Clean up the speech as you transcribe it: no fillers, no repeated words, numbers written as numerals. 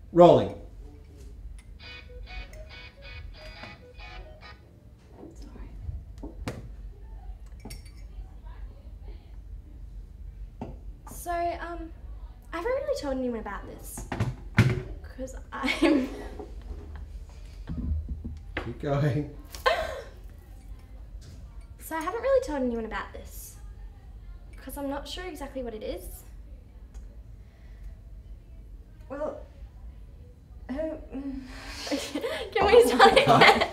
Rolling. So, I haven't really told anyone about this. Because I'm... Keep going. So I haven't really told anyone about this. Because I'm not sure exactly what it is. Well... Can we start again?